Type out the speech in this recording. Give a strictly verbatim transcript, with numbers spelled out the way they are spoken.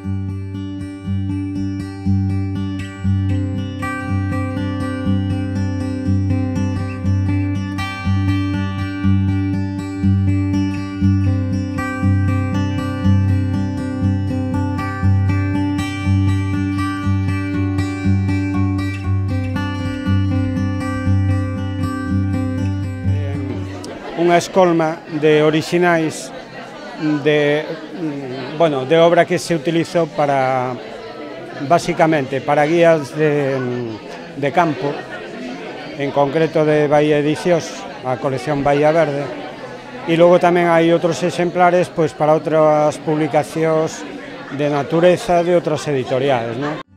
Unha escolma de orixinais de, bueno, de obra que se utilizou para, basicamente, para guías de, de campo, en concreto de Bahía Edicións, a colección Bahía Verde, e logo tamén hai outros exemplares pois, para outras publicacións de natureza de outras editoriales, non?